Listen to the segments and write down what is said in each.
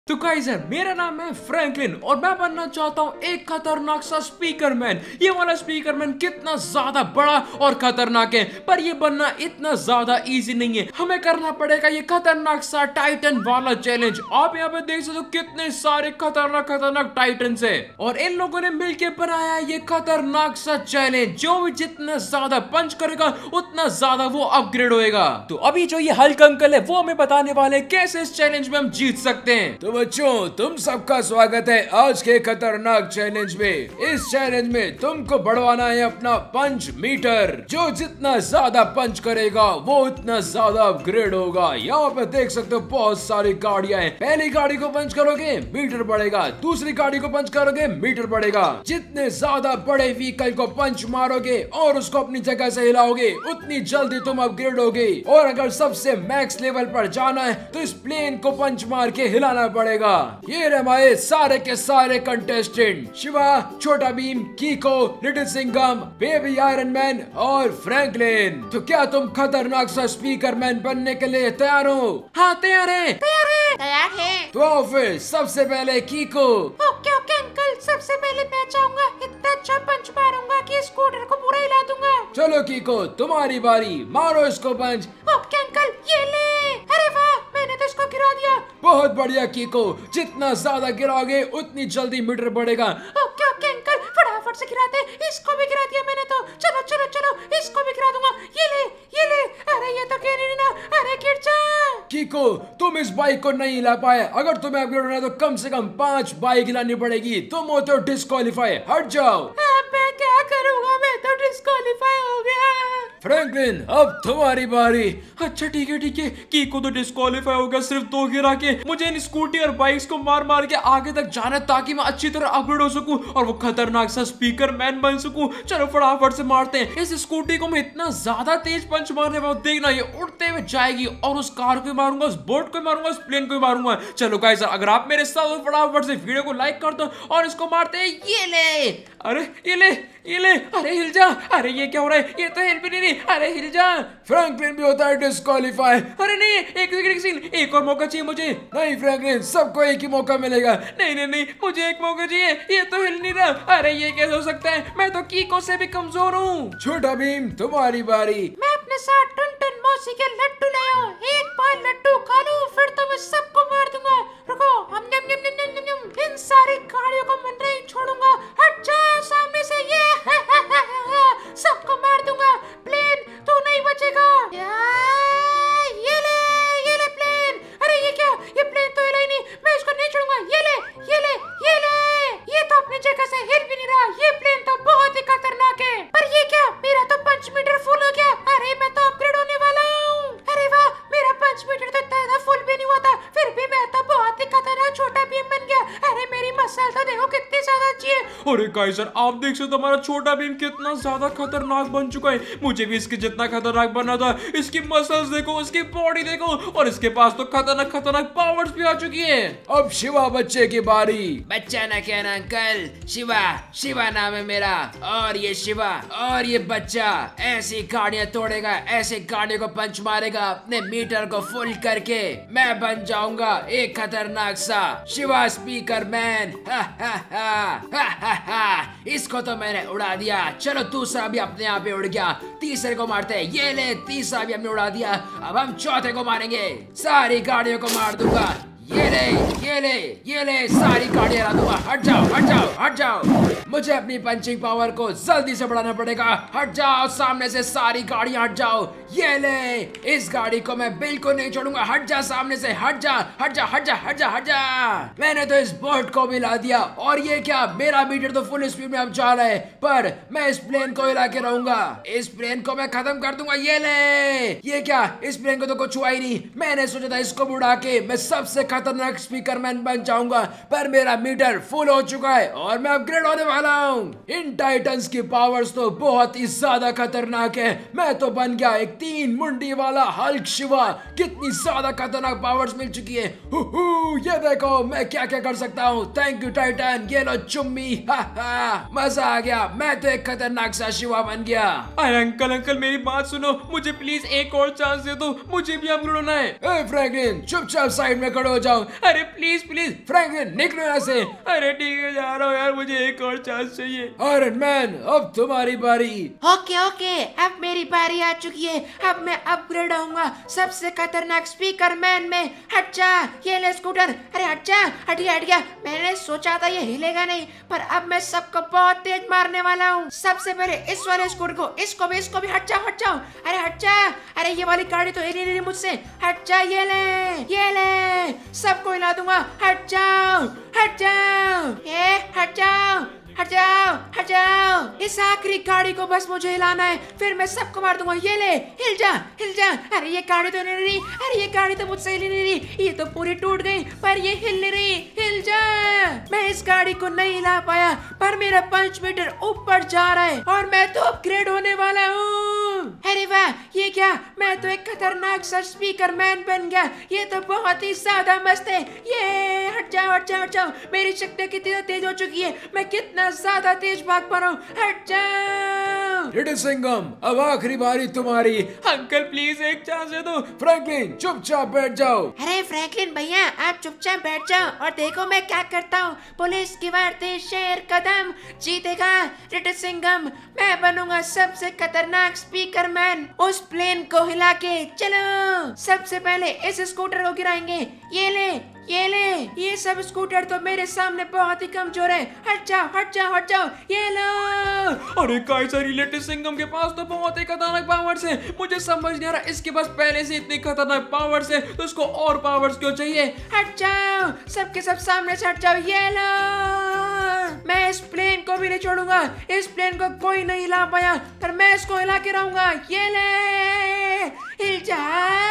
तो गाइस यार मेरा नाम है फ्रैंकलिन और मैं बनना चाहता हूँ एक खतरनाक सा स्पीकर मैन। ये वाला स्पीकर मैन कितना ज्यादा बड़ा और खतरनाक है, पर ये बनना इतना ज्यादा इजी नहीं है। हमें करना पड़ेगा ये खतरनाक सा टाइटन वाला चैलेंज। आप यहाँ पे देख सकते हो कितने सारे खतरनाक खतरनाक टाइटन्स है और इन लोगों ने मिलके बनाया है ये खतरनाक सा चैलेंज। जो भी जितना ज्यादा पंच करेगा उतना ज्यादा वो अपग्रेड होएगा। तो अभी जो ये हल्क अंकल है वो हमें बताने वाले हैं कैसे इस चैलेंज में हम जीत सकते हैं। तो बच्चों, तुम सबका स्वागत है आज के खतरनाक चैलेंज में। इस चैलेंज में तुमको बढ़वाना है अपना पंच मीटर। जो जितना ज्यादा पंच करेगा वो उतना ज्यादा अपग्रेड होगा। यहाँ पे देख सकते हो बहुत सारी गाड़ियां हैं। पहली गाड़ी को पंच करोगे मीटर बढ़ेगा, दूसरी गाड़ी को पंच करोगे मीटर बढ़ेगा। जितने ज्यादा बड़े व्हीकल को पंच मारोगे और उसको अपनी जगह से हिलाओगे उतनी जल्दी तुम अपग्रेड होगे। और अगर सबसे मैक्स लेवल पर जाना है तो इस प्लेन को पंच मार के हिलाना पड़ेगा। ये रहे हमारे सारे के सारे contestant, Shiva, Chhota Bheem, Kiko, little Singham, baby Iron Man और फ्रैंकलिन। तो क्या तुम खतरनाक सा स्पीकर मैन बनने के लिए तैयार हो? हाँ तैयार है। तैयार है। तो आओ फिर सबसे पहले कीको। ओके ओके अंकल, सबसे पहले मैं चाहूंगा इतना अच्छा पंच मारूंगा कि स्कूटर को पूरा हिला दूंगा। चलो कीको, तुम्हारी बारी, मारो इसको पंच। ओके अंकल, ये ले। अरे वाह, मैंने तो इसको गिरा दिया। बहुत बढ़िया कीको, जितना ज्यादा गिराओगे उतनी जल्दी मीटर बढ़ेगा। ओके ओके अंकल, फटाफट से गिराते। इसको भी गिरा दिया मैंने तो। चलो चलो चलो, इसको भी गिरा दूंगा। ये ले ये ले। अरे ये तो गिर नहीं ना। अरे गिर जा। कीको, तुम इस बाइक को नहीं हिला पाए। अगर तुम्हें अपग्रेड होना है तो कम से कम 5 बाइक हिलानी पड़ेगी। तुम होते हो डिस्क्वालीफाई, हट जाओ। अब मैं क्या करूंगा, मैं तो डिस्क्वालीफाई हो गया। फ्रैंकलिन, अब तुम्हारी बारी। अच्छा ठीक है कीको तो डिस्क्वालीफाई हो गया सिर्फ 2 गिरा के। मुझे इन स्कूटी और बाइक्स को मार मार के आगे तक जाना है ताकि मैं अच्छी तरह अपग्रेड हो सकूं और वो खतरनाक सा स्पीकर मैन बन सकूं। चलो फटाफट से मारते हैं। इस स्कूटी को मैं इतना ज्यादा तेज पंच मारने वाला हूं, देखना ये उड़ते हुए जाएगी और उस कार को मारूंगा, उस बोट को मारूंगा, उस प्लेन को मारूंगा। चलो गाइस, अगर आप मेरे साथ हो फटाफट से वीडियो को लाइक कर दो और इसको मारते हैं। ये ले। अरे ये ले ये ले। अरे हिल जा। अरे ये क्या हो रहा है, ये तो हिल भी नहीं रही। अरे हिल जा। फ्रैंकलिन भी होता है डिस्क्वालीफाई। अरे नहीं, एक और मौका चाहिए मुझे। नहीं फ्रैंकलिन, सबको एक ही मौका मिलेगा। नहीं मुझे एक मौका चाहिए। ये तो हिल नहीं रहा। अरे ये कैसे हो सकता है, मैं तो कीको से भी कमजोर हूँ। छोटा भीम, तुम्हारी बारी। मैं अपने साथ टन मौसी के लड्डू लाया। एक बार लड्डू खा लूं फिर तो मैं सबको मार दूंगा। रुको, हम नम नम नम नम नम नम। इन सारी गाड़ियों को मैं नहीं छोड़ूंगा। हट जा सामने से। ये सबको मार दूंगा। प्लेन तू नहीं बचेगा। ये ले प्लेन। अरे ये क्या, ये प्लेन तो हिला ही नहीं। मैं इसको नहीं छोड़ूंगा। ये ले ये ले ये ले। ये तो अपनी जगह से हिल भी नहीं रहा। ये प्लेन तो बहुत ही खतरनाक है। पर ये क्या, मेरा तो पंच मीटर फुल हो गया। अरे मैं तो अपग्रेड होने वाला हूँ। अरे वाह, मेरा पंच मीटर तो इतना फुल भी नहीं हुआ था, फिर भी मैं तो बहुत ही खतरनाक छोटा भीम बन गया। अरे मेरी मसल तो देखो कितनी ज्यादा अच्छी है। अरे गाइस सर, आप देख सकते हो हमारा छोटा भीम कितना ज्यादा खतरनाक बन चुका है। मुझे भी इसके जितना खतरनाक बनना था। इसकी मसल्स देखो, इसकी बॉडी देखो और इसके पास तो खतरनाक खतरनाक पावर्स भी आ चुकी है। अब शिवा बच्चे की बारी। बच्चा ना कहना अंकल, शिवा नाम है मेरा। और ये शिवा और ये बच्चा ऐसी गाड़ियां तोड़ेगा, ऐसे गाड़ियों को पंच मारेगा अपने मीटर को फुल करके। मैं बन जाऊंगा एक खतरनाक सा शिवा स्पीकर मैन। इसको तो मैंने उड़ा दिया। चलो दूसरा भी अपने आप ही उड़ गया। तीसरे को मारते हैं। ये ले, तीसरा भी हमने उड़ा दिया। अब हम चौथे को मारेंगे। सारी गाड़ियों को मार दूंगा। ये ले ये ले ये ले, सारी गाड़ियां हरा दूंगा। हट जाओ हट जाओ हट जाओ। मुझे अपनी पंचिंग पावर को जल्दी से बढ़ाना पड़ेगा। हट जाओ सामने से, सारी गाड़ियां हट जाओ। ये ले, इस गाड़ी को मैं बिल्कुल नहीं छोड़ूंगा। हट जा सामने से, हट जा हट जा हट जा हट जा हट जा। मैंने तो इस बोट को भी ला दिया। और ये क्या, मेरा मीटर तो फुल स्पीड में अब जा रहा है, पर मैं इस प्लेन को हिला के रहूंगा। इस प्लेन को मैं खत्म कर दूंगा। ये ले, ये क्या, इस प्लेन को तो कुछ हुआ ही नहीं। मैंने सोचा था इसको उड़ा के मैं सबसे खतरनाक स्पीकर मैन बन जाऊंगा, पर मेरा मीटर फुल हो चुका है और मैं अपग्रेड होने वाला हूँ। इन टाइटन्स की पावर्स तो बहुत ही ज्यादा खतरनाक है। मैं तो बन गया एक 3 मुंडी वाला हल्क शिवा। कितनी ज्यादा खतरनाक पावर्स मिल चुकी है। ये देखो मैं क्या क्या कर सकता हूँ। थैंक यू टाइटन, ये लो चुम्मी। मजा आ गया। मैं तो एक खतरनाक सा शिवा बन गया। अरे अंकल मेरी बात सुनो, मुझे प्लीज एक और चांस दे दो। मुझे भी अपग्रेड होना है। फ्रैंकलिन, चुपचाप साइड में खड़ो जाऊं। अरे प्लीज प्लीज फ्रैंकलिन निकलो यहाँ से। अरे ठीक है जा रहा हूँ यार, मुझे एक और चांस चाहिए। आयरन मैन अब तुम्हारी बारी। ओके ओके, अब मेरी बारी आ चुकी है। अब मैं अपग्रेड होऊंगा सबसे खतरनाक स्पीकर मैन में। हट जा, ये ले स्कूटर। अरे हट जा, हट गया। मैंने सोचा था ये हिलेगा नहीं, पर अब मैं सबको बहुत तेज मारने वाला हूँ। सबसे पहले इस वाले स्कूटर को, इसको भी हट जाओ। अरे हट जा। अरे ये वाली गाड़ी तो हिली नहीं मुझसे। हट जा, ये ले सबको हिला दूंगा। हट जाओ। हट जाओ। इस आखिरी गाड़ी को बस मुझे हिलाना है, फिर मैं सबको मार दूंगा। ये ले, हिल जा। अरे ये गाड़ी तो नहीं रही। अरे ये गाड़ी तो मुझसे हिल नहीं रही। ये तो पूरी टूट गई, पर ये हिल नहीं रही। हिल जा। मैं इस गाड़ी को नहीं हिला पाया, पर मेरा पंच मीटर ऊपर जा रहा है और मैं तो अपग्रेड होने वाला हूँ। अरे वाह, ये क्या, मैं तो एक खतरनाक सा स्पीकर मैन बन गया। ये तो बहुत ही ज्यादा मस्त है। ये हट जाओ। मेरी शक्ति कितनी तेज हो चुकी है, मैं कितना ज्यादा तेज भाग पा रहा हूँ। हट जाओ। लिटिल सिंघम अब आखिरी बारी तुम्हारी। अंकल प्लीज एक चांस दे दो। फ्रैंकलिन चुपचाप बैठ जाओ। अरे फ्रैंकलिन भैया, आप चुपचाप बैठ जाओ और देखो मैं क्या करता हूँ। पुलिस की वार्ते शेर कदम जीतेगा। लिटिल सिंघम, मैं बनूंगा सबसे खतरनाक स्पीकर मैन। उस प्लेन को हिला के चलो। सबसे पहले इस स्कूटर को गिराएंगे। ये ले। ये सब स्कूटर तो मेरे सामने बहुत ही कमजोर है। हट जाओ। ये लो। अरे काइजर, लिटिल सिंघम के पास तो बहुत ही खतरनाक पावर्स है। मुझे समझ नहीं आ रहा, इसके पास पहले से इतनी खतरनाक पावर्स है तो उसको और पावर्स क्यों चाहिए। हट जाओ, सबके सब सामने से हट जाओ। ये लो। मैं इस प्लेन को भी नहीं छोड़ूंगा। इस प्लेन को कोई नहीं हिला पाया, पर मैं इसको हिला के रहूंगा। ये ले, हिल जा।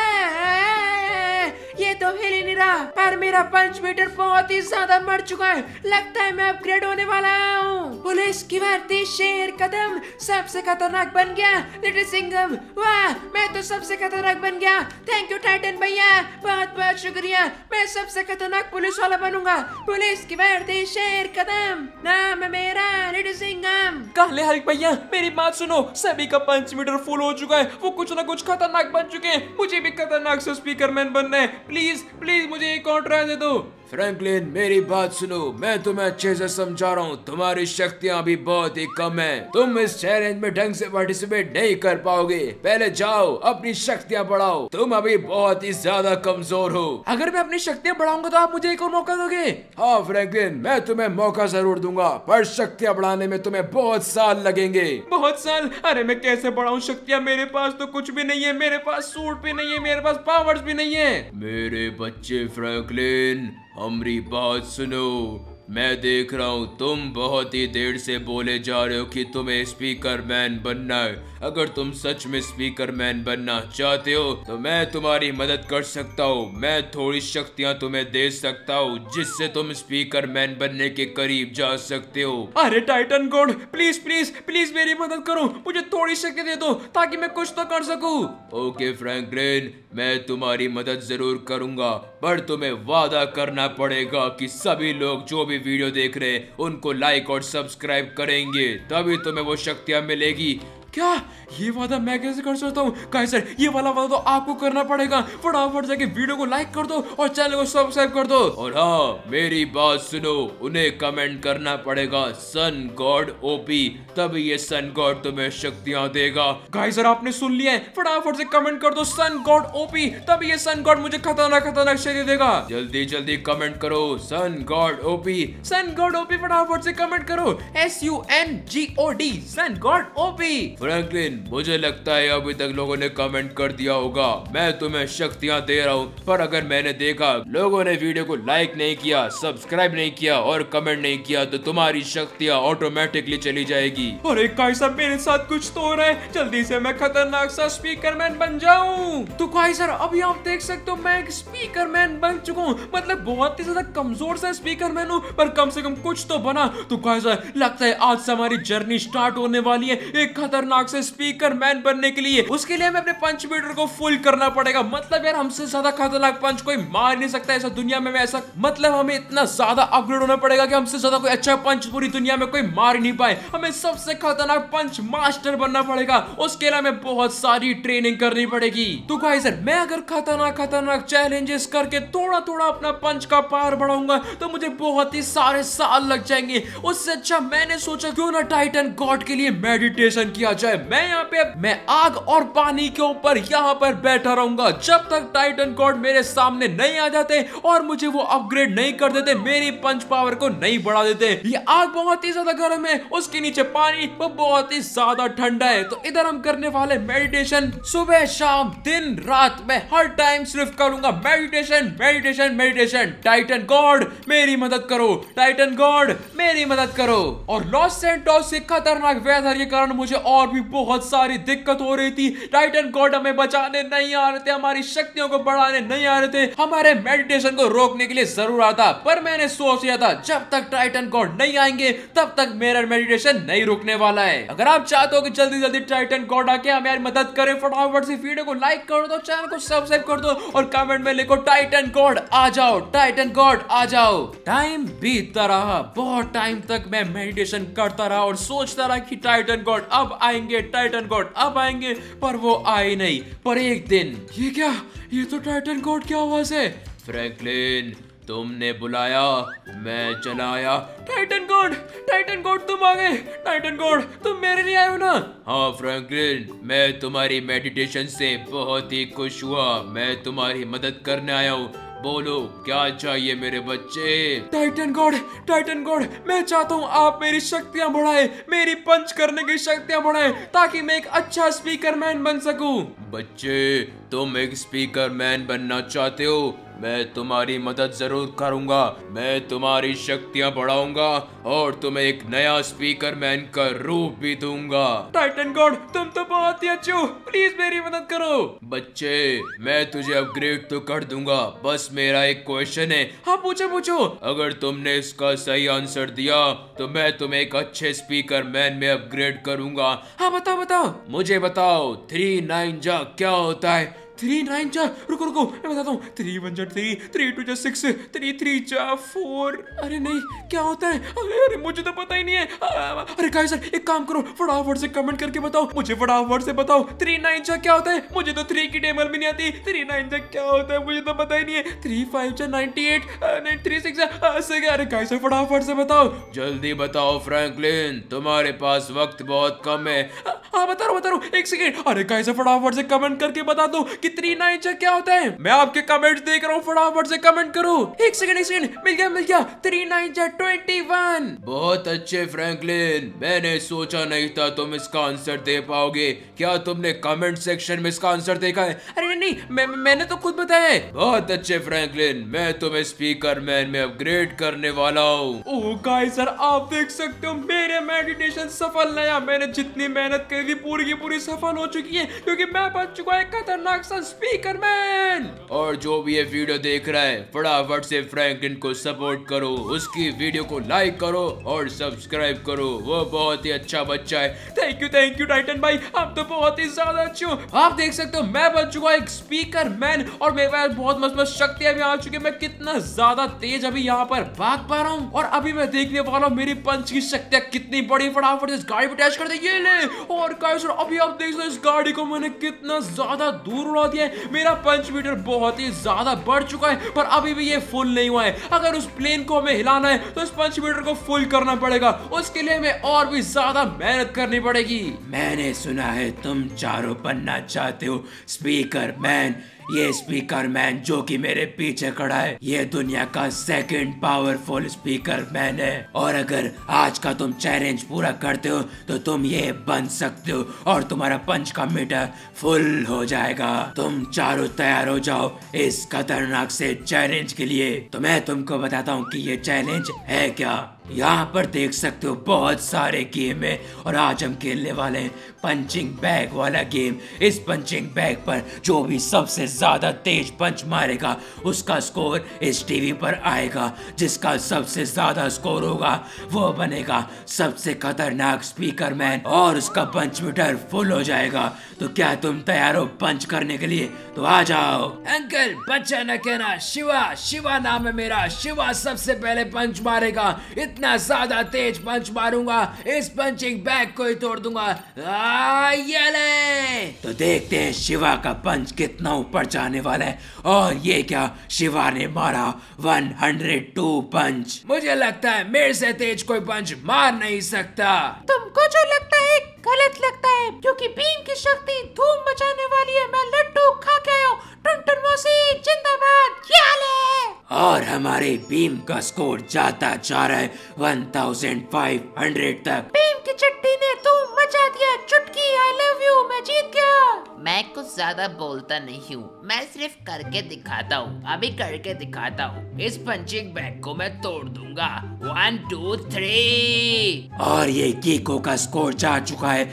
ये तो हिल ही नहीं रहा, पर मेरा पंच मीटर बहुत ही ज्यादा मर चुका है। लगता है मैं अपग्रेड होने वाला हूँ। पुलिस की वार्ते शेर कदम सबसे खतरनाक बन गया। लिटिल सिंघम, वाह, मैं तो सबसे खतरनाक बन गया। थैंक यू टाइटन भैया, बहुत शुक्रिया। मैं सबसे खतरनाक पुलिस वाला बनूंगा। पुलिस की वार्ते शेर कदम, नाम है मेरा लिटिल सिंघम। काले हल्क भैया, मेरी बात सुनो। सभी का पंच मीटर फुल हो चुका है, वो कुछ ना कुछ खतरनाक बन चुके हैं। मुझे भी खतरनाक से स्पीकर मैन बनना है। प्लीज मुझे एक और ट्राई दे दो। फ्रैंकलिन मेरी बात सुनो, मैं तुम्हें अच्छे से समझा रहा हूँ। तुम्हारी शक्तियाँ अभी बहुत ही कम है। तुम इस चैलेंज में ढंग से पार्टिसिपेट नहीं कर पाओगे। पहले जाओ अपनी शक्तियाँ बढ़ाओ, तुम अभी बहुत ही ज्यादा कमजोर हो। अगर मैं अपनी शक्तियाँ बढ़ाऊंगा तो आप मुझे एक और मौका दोगे? हाँ फ्रैंकलिन, मैं तुम्हें मौका जरूर दूंगा, पर शक्तियाँ बढ़ाने में तुम्हें बहुत साल लगेंगे। बहुत साल? अरे मैं कैसे बढ़ाऊं शक्तियाँ? मेरे पास तो कुछ भी नहीं है। मेरे पास सूट भी नहीं है, मेरे पास पावर्स भी नहीं है। मेरे बच्चे फ्रैंकलिन, हमारी बात सुनो। मैं देख रहा हूँ तुम बहुत ही देर से बोले जा रहे हो कि तुम्हें स्पीकर मैन बनना है। अगर तुम सच में स्पीकर मैन बनना चाहते हो तो मैं तुम्हारी मदद कर सकता हूँ। मैं थोड़ी शक्तियाँ तुम्हें दे सकता हूँ जिससे तुम स्पीकर मैन बनने के करीब जा सकते हो। अरे टाइटन गॉड, प्लीज मेरी मदद करो। मुझे थोड़ी शक्ति दे दो ताकि मैं कुछ तो कर सकूं। ओके फ्रैंकलिन, मैं तुम्हारी मदद जरूर करूंगा, पर तुम्हें वादा करना पड़ेगा कि सभी लोग जो भी वीडियो देख रहे हैं उनको लाइक और सब्सक्राइब करेंगे, तभी तुम्हें वो शक्तियां मिलेगी। क्या ये वादा मैं कैसे कर सकता हूँ? काइजर, ये वाला वादा तो आपको करना पड़ेगा। फटाफट जाके वीडियो को लाइक कर दो और चैनल को सब्सक्राइब कर दो। और हाँ, मेरी बात सुनो, उन्हें कमेंट करना पड़ेगा सन गॉड ओपी, तभी ये सन गॉड तुम्हें शक्तियां देगा। काइजर, आपने सुन लिया है, फटाफट से कमेंट कर दो सन गॉड ओपी, तभी ये सन गॉड मुझे खतरनाक शक्ति देगा। जल्दी कमेंट करो सन गॉड ओपी। फटाफट से कमेंट करो SUNGOD sun god OP. Franklin, मुझे लगता है अभी तक लोगों ने कमेंट कर दिया होगा। मैं तुम्हें शक्तियां दे रहा हूँ, पर अगर मैंने देखा लोगों ने वीडियो को लाइक नहीं किया, सब्सक्राइब नहीं किया और कमेंट नहीं किया तो तुम्हारी शक्तियां ऑटोमेटिकली चली जाएगी। अरे काइजर, मेरे साथ कुछ तो हो रहा है। जल्दी से मैं खतरनाक सा स्पीकर मैन बन जाऊं। तो काइजर, अभी आप देख सकते हो मैं एक स्पीकर मैन बन चुका हूँ। मतलब बहुत ही ज्यादा कमजोर सा स्पीकर मैन हूँ, पर कम से कम कुछ तो बना। तो काइजर, लगता है आज से हमारी जर्नी स्टार्ट होने वाली है एक खतरनाक खतरनाक से स्पीकर मैन बनने के लिए उसके लिए हमें अपने पंच मीटर को फुल करना पड़ेगा। मतलब यार हमसे ज्यादा खतरनाक पंच कोई मार नहीं सकता ऐसा दुनिया में ऐसा। मतलब हमें इतना ज्यादा अपग्रेड होना पड़ेगा कि हमसे ज्यादा कोई अच्छा पंच पूरी दुनिया में कोई मार नहीं पाए। हमें सबसे खतरनाक पंच मास्टर बनना पड़ेगा। उसके लिए हमें बहुत सारी ट्रेनिंग करनी पड़ेगी। तो गाइस मैं अगर खतरनाक चैलेंजेस करके थोड़ा थोड़ा अपना पंच का पावर बढ़ाऊंगा तो मुझे बहुत ही सारे साल लग जाएंगे। उससे अच्छा मैंने सोचा क्यों ना टाइटन गॉड के लिए मेडिटेशन किया जाए। मैं यहाँ पे मैं आग और पानी के ऊपर यहाँ पर बैठा रहूंगा जब तक टाइटन गॉड मेरे सामने नहीं आ जाते और मुझे वो अपग्रेड नहीं कर देते, मेरी पंच पावर को नहीं बढ़ा देते। ये आग बहुत ही ज्यादा गर्म है, उसके नीचे पानी वो बहुत ही ज्यादा ठंडा है। तो इधर हम करने वाले मेडिटेशन सुबह शाम दिन रात में हर टाइम सिर्फ करूंगा meditation meditation meditation. Titan god मेरी मदद करो, टाइटन गॉड मेरी मदद करो। और लॉस सैंटोस के खतरनाक वेदर के कारण मुझे और भी बहुत सारी दिक्कत हो रही थी। टाइटन गॉड हमें बचाने नहीं आ रहे थे, हमारी शक्तियों को बढ़ाने नहीं आ रहे थे, हमारे मेडिटेशन को रोकने के लिए जरूर आता। पर मैंने सोच लिया था जब तक टाइटन गॉड नहीं आएंगे तब तक मेरा मेडिटेशन नहीं रुकने वाला है। अगर आप चाहते हो कि जल्दी जल्दी टाइटन गॉड आके हमारी मदद करे, फटाफट से वीडियो को लाइक कर दो, चैनल को सब्सक्राइब कर दो और कमेंट में लिखो टाइटन गॉड आ जाओ, टाइटन गॉड आ जाओ। टाइम बीतता रहा, बहुत टाइम तक मैं मेडिटेशन करता रहा और सोचता रहा कि टाइटन गॉड अब आएंगे, टाइटन गॉड अब आएंगे, पर वो आए नहीं। पर एक दिन ये क्या, ये तो टाइटन गॉड की आवाज है। फ्रैंकलिन तुमने बुलाया, मैं चला आया। टाइटन गॉड तुम आ गए। टाइटन गॉड तुम मेरे लिए आए हो ना? हाँ फ्रैंकलिन, मैं तुम्हारी मेडिटेशन से बहुत ही खुश हुआ, मैं तुम्हारी मदद करने आया हूँ। बोलो क्या चाहिए मेरे बच्चे? टाइटन गॉड मैं चाहता हूँ आप मेरी शक्तियाँ बढ़ाए, मेरी पंच करने की शक्तियाँ बढ़ाए ताकि मैं एक अच्छा स्पीकर मैन बन सकूं। बच्चे तुम एक स्पीकर मैन बनना चाहते हो, मैं तुम्हारी मदद जरूर करूंगा। मैं तुम्हारी शक्तियां बढ़ाऊंगा और तुम्हें एक नया स्पीकर मैन का रूप भी दूंगा। टाइटन गॉड तुम तो बहुत ही अच्छे हो, प्लीज मेरी मदद करो। बच्चे मैं तुझे अपग्रेड तो कर दूंगा, बस मेरा एक क्वेश्चन है। हाँ पूछो। अगर तुमने इसका सही आंसर दिया तो मैं तुम्हें एक अच्छे स्पीकर मैन में अपग्रेड करूंगा। हाँ बताओ मुझे बताओ 3 9 जा क्या होता है? 3 9 जा रुको मैं बताता हूँ। 3 1 जा 3, 3 2 जा 6, 3 3 जा 4। अरे नहीं क्या होता है? अरे मुझे तो पता ही नहीं है। अरे गाइस सर एक काम करो, फटाफट से कमेंट करके बताओ, मुझे फटाफट से बताओ 3 9 जा क्या होता है? मुझे तो 3 की टेबल भी नहीं आती। 3 9 जा क्या होता है मुझे तो पता ही नहीं है। 3 5 जा 98, 3 6 जा। अरे गाइस सर फटाफट से बताओ, जल्दी बताओ फ्रैंकलिन, तुम्हारे पास वक्त बहुत कम है। हाँ बता रहा हूँ, एक सेकेंड। अरे गाइस सर फटाफट से कमेंट करके बता दो कि 3 9 जा क्या होता है। मैं आपके कमेंट्स देख रहा हूँ, फटाफट से कमेंट करो। एक सेकंड मिल गया 3 9 जा 21। बहुत अच्छे फ्रैंकलिन, मैंने सोचा नहीं था तुम इसका आंसर दे पाओगे। क्या तुमने कमेंट सेक्शन में इसका आंसर देखा है? अरे नहीं मैंने तो खुद बताया है। बहुत अच्छे फ्रैंकलिन, मैं तुम्हें स्पीकर मैन में अपग्रेड करने वाला हूँ। ओह गाइस सर आप देख सकते हो मेरे मेडिटेशन सफल नया, मैंने जितनी मेहनत करी थी पूरी की पूरी सफल हो चुकी है क्योंकि मैं बन चुका है खतरनाक सा स्पीकर मैन। और जो भी ये वीडियो देख रहा है फटाफट से फ्रैंकलिन को सपोर्ट करो, उसकी वीडियो को लाइक करो और सब्सक्राइब करो, वो बहुत ही अच्छा बच्चा है। थैंक यू टाइटन भाई, आप तो बहुत ही ज्यादा अच्छे हो। आप देख सकते हो मैं बन चुका एक स्पीकर मैन और मेरे पास बहुत मस्त शक्तियां भी आ चुकी है। मैं कितना ज्यादा तेज अभी यहाँ पर भाग पा रहा हूँ और अभी मैं देखने वाला हूँ मेरी पंच की शक्तियां कितनी बड़ी। फटाफट इस गाड़ी पे अटैच कर दे, ये ले। और गाइस अभी आप देख सकते हो इस गाड़ी को मैंने कितना ज्यादा दूर उड़ा दिया है। मेरा पंच मीटर बहुत ही ज्यादा बढ़ चुका है पर अभी भी ये फुल नहीं हुआ है। अगर उस प्लेन को हमें हिलाना है तो इस पंच मीटर को फुल करना पड़ेगा, उसके लिए हमें और भी ज्यादा मेहनत करनी पड़ेगी। मैंने सुना है तुम चारों बनना चाहते हो स्पीकर मैन। ये स्पीकर मैन जो कि मेरे पीछे खड़ा है ये दुनिया का सेकंड पावरफुल स्पीकर मैन है और अगर आज का तुम चैलेंज पूरा करते हो तो तुम ये बन सकते हो और तुम्हारा पंच का मीटर फुल हो जाएगा। तुम चारों तैयार हो जाओ इस खतरनाक से चैलेंज के लिए। तो मैं तुमको बताता हूँ कि ये चैलेंज है क्या। यहाँ पर देख सकते हो बहुत सारे गेम है और आज हम खेलने वाले हैं पंचिंग बैग वाला गेम। इस पंचिंग बैग पर जो भी सबसे ज्यादा तेज पंच मारेगा उसका स्कोर इस टीवी पर आएगा। जिसका सबसे ज्यादा स्कोर होगा वो बनेगा सबसे खतरनाक स्पीकर मैन और उसका पंच मीटर फुल हो जाएगा। तो क्या तुम तैयार हो पंच करने के लिए? तो आ जाओ। अंकल बच्चा न कहना, शिवा शिवा नाम है मेरा। शिवा सबसे पहले पंच मारेगा। इतना ज्यादा तेज पंच मारूंगा इस पंचिंग बैग को ही तोड़ दूंगा। ये ले। तो देखते हैं शिवा का पंच कितना ऊपर जाने वाला है। और ये क्या, शिवा ने मारा 102 पंच। मुझे लगता है मेरे से तेज कोई पंच मार नहीं सकता। तुमको जो लगता है गलत लगता है, क्योंकि बीम की शक्ति धूम मचाने वाली है। मैं लड्डू खा के आया हूँ। टुनटुन मौसी जिंदाबाद। ये ले। और हमारे बीम का स्कोर जाता जा रहा है 1500 तक। बीम की चट्टी ने धूम मचा दिया। चुटकी आई लव यू, मैं जीत गया। मैं कुछ ज्यादा बोलता नहीं हूँ, मैं सिर्फ करके दिखाता हूँ। अभी करके दिखाता हूँ। इस पंचिंग बैग को मैं तोड़ दूंगा। 1 2 3। और ये कीको का स्कोर जा चुका है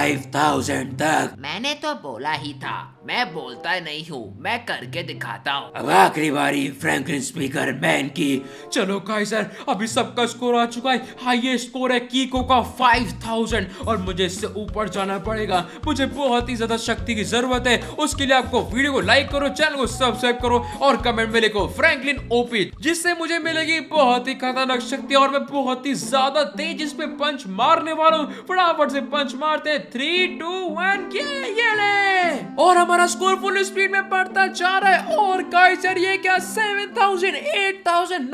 5000 तक। मैंने तो बोला ही था, मैं बोलता नहीं हूँ, मैं करके दिखाता हूँ। अब आखिरी बारी फ्रैंकलिन स्पीकर मैन की। चलो काइजर, अभी सबका स्कोर आ चुका है। हाईएस्ट स्कोर है कीको का 5000 और मुझे इससे ऊपर जाना पड़ेगा। मुझे बहुत ही ज्यादा शक्ति की जरूरत है। उसके लिए आपको वीडियो को लाइक करो, चैनल को सब्सक्राइब करो और कमेंट में लिखो फ्रैंकलिन ओपी, जिससे मुझे मिलेगी बहुत ही खतरनाक शक्ति और मैं बहुत ही ज्यादा तेज इस पे पंच मारने वाला हूँ। फटाफट से पंच मारते हैं। 3 2 1 ये ले। और हमारा स्कोर फुल स्पीड में बढ़ता जा रहा है। और गाइजर ये क्या, 7000 8000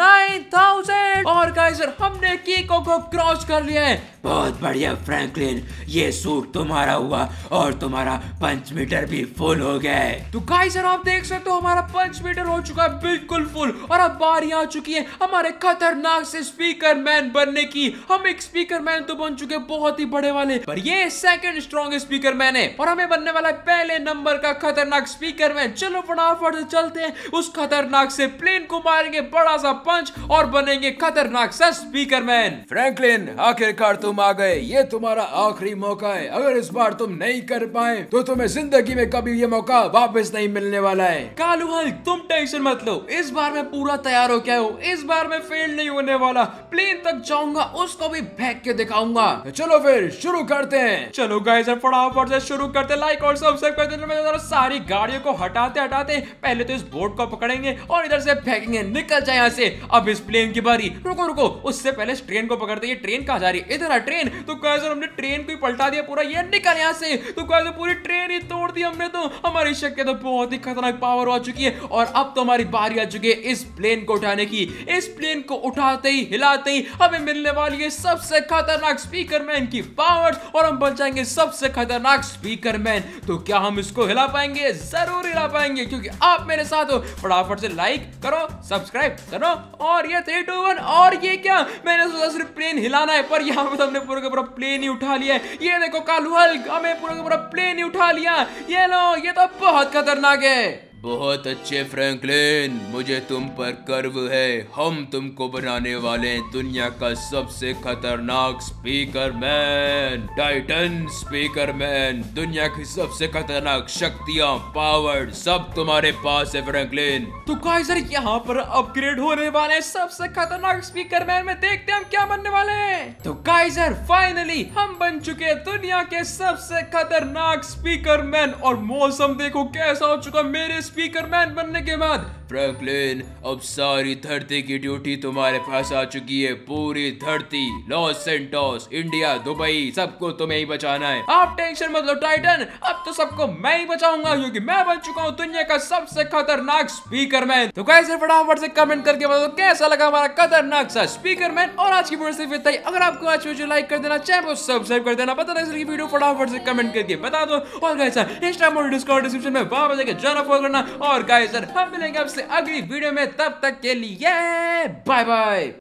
9000। और गाइजर हमने कीको को क्रॉस कर लिया है। बहुत बढ़िया फ्रैंकलिन, ये सूट तुम्हारा हुआ और तुम्हारा पंच मीटर भी फुल हो गया है। तो गाइजर आप देख सकते हो हमारा पंच मीटर हो चुका है बिल्कुल फुल। और अब बारी आ चुकी है हमारे खतरनाक से स्पीकर मैन बनने की। हम एक स्पीकर मैन तो बन चुके बहुत ही बड़े वाले, पर ये सेकंड स्ट्रॉन्गेस्ट स्पीकर मैन है और हमें बनने वाला है पहले नंबर का खतरनाक स्पीकर मैन। चलो फटाफट से चलते हैं, उस खतरनाक से प्लेन को मारेंगे बड़ा सा पंच और बनेंगे खतरनाक सा स्पीकर मैन। फ्रैंकलिन आखिरकार तुम आ गए। ये तुम्हारा आखिरी मौका है। अगर इस बार तुम नहीं कर पाए तो तुम्हें जिंदगी में कभी ये मौका वापस नहीं मिलने वाला है। कालू हल्क तुम टेंशन मत लो, इस बार मैं पूरा तैयार हो गया हूँ। इस बार मैं फेल नहीं होने वाला। प्लेन तक जाऊंगा, उसको भी फेंक के दिखाऊंगा। तो चलो फिर शुरू करते हैं। चलो गाइस फटाफट से शुरू करते। लाइक और सब्सक्राइब कर देना। सारी गाड़ियों को हटाते हटाते पहले तो इस बोर्ड को पकड़ेंगे और इधर से फेंकेंगे। निकल जाए यहाँ से। अब इस प्लेन की बारी। रुको रुको, उससे पहले इस ट्रेन को पकड़ते। ये ट्रेन कहाँ जा रही है? इधर है ट्रेन। तो गाइस हमने ट्रेन को ही पलटा दिया पूरा। ये निकल यहाँ से। तो गाइस पूरी ट्रेन ही तोड़ दी हमने। तो हमारी शक्ति तो बहुत ही खतरनाक पावर आ चुकी है और अब तो हमारी बारी आ चुकी है इस प्लेन को उठाने की। इस प्लेन को उठाते ही हिलाते ही हमें मिलने वाली है सबसे खतरनाक स्पीकर मैन की पावर्स और हम बन जाएंगे सबसे खतरनाक स्पीकर मैन। तो क्या हम इसको हिला पाएंगे? जरूर हिला पाएंगे, क्योंकि आप मेरे साथ हो। फटाफट से लाइक करो, सब्सक्राइब करो और ये 3 2 1। और ये क्या, मैंने सोचा सिर्फ प्लेन हिलाना है, पर यहाँ पे तो हमने पूरा का पूरा प्लेन ही उठा लिया है। ये देखो कालू हल्क, हमें पूरा का पूरा प्लेन ही उठा लिया। ये लो, ये तो बहुत खतरनाक है। बहुत अच्छे फ्रैंकलिन, मुझे तुम पर गर्व है। हम तुमको बनाने वाले हैं दुनिया का सबसे खतरनाक speaker man, titan speaker man. दुनिया की सबसे खतरनाक शक्तियां, पावर सब तुम्हारे पास है फ्रैंकलिन। तो गाइस यहाँ पर अपग्रेड होने वाले हैं सबसे खतरनाक स्पीकर मैन में। देखते हैं हम क्या बनने वाले हैं। तो गाइस फाइनली हम बन चुके हैं दुनिया के सबसे खतरनाक स्पीकर मैन। और मौसम देखो कैसा हो चुका मेरे स्पीकर मैन बनने के बाद। फ्रैंकलिन अब सारी धरती की ड्यूटी तुम्हारे पास आ चुकी है। पूरी धरती, लॉस सेंटोस, इंडिया, दुबई, सबको तुम्हें ही बचाना है। आप टेंशन मत लो टाइटन, अब तो सबको मैं ही बचाऊंगा, क्योंकि मैं बन चुका हूँ दुनिया का सबसे खतरनाक स्पीकर मैन। तो गाइस फटाफट से कमेंट करके बताओ कैसा लगा हमारा खतरनाक सा स्पीकर मैन। और आज की वीडियो सिर्फ इतना ही। अगर आपको आज वीडियो लाइक कर देना, चैनल को सब्सक्राइब कर देना, पता नहीं वीडियो फटाफट से कमेंट करके बता दो। और गाइस इंस्टाग्राम और डिस्कॉर्ड डिस्क्रिप्शन में वहां पर जाकर जाना फॉलो करना। और गाइस हम मिलेंगे आपसे अगली वीडियो में, तब तक के लिए बाय बाय।